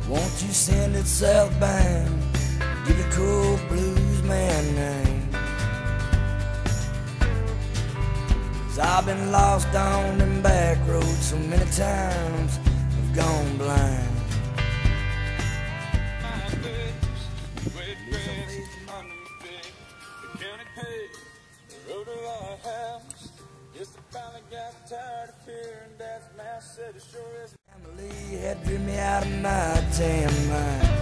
Won't you send it southbound? Give the cool blues man name. 'Cause I've been lost on them back roads so many times, I've gone blind. Family had driven me out of my damn mind.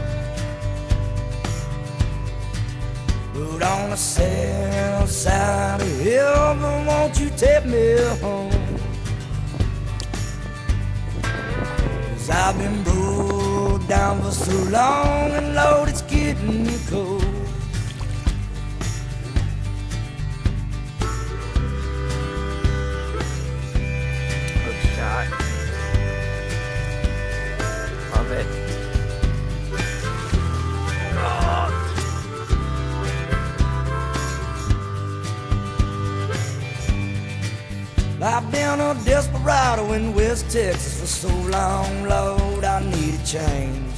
But on the south side of heaven, won't you take me home? 'Cause I've been broke down for so long, and Lord, it's getting cold. Love it. God. I've been a desperado in West Texas for so long, Lord, I need a change.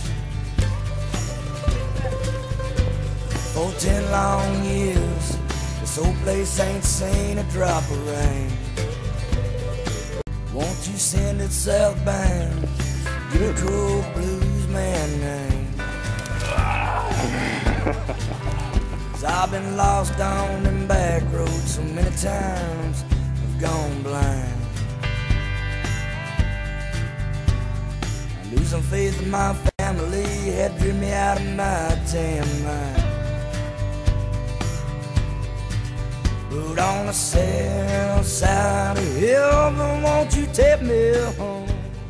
For 10 long years, this old place ain't seen a drop of rain. Won't you send it southbound? Give a cool blues man name. 'Cause I've been lost on them back roads so many times, I've gone blind. Losing faith in my family had driven me out of my damn mind. But on the south side of heaven, won't you take me home?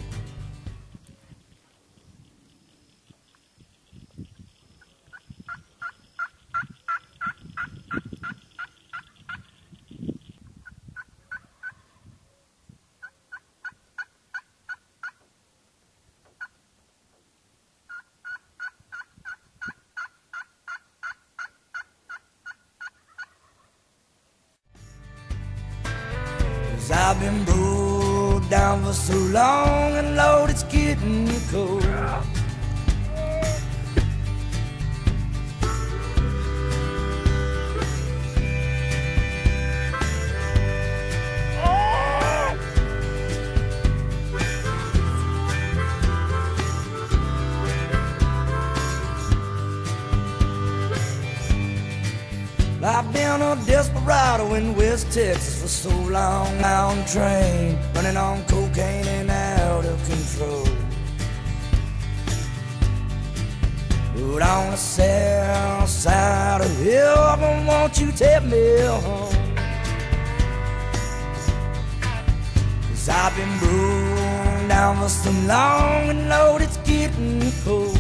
I've been broke down for so long, and Lord, it's getting cold. I've been a desperado in West Texas for so long, on train, running on cocaine and out of control. But on the south side of heaven, won't you take me home? 'Cause I've been broke down for so long, and Lord, it's getting cold.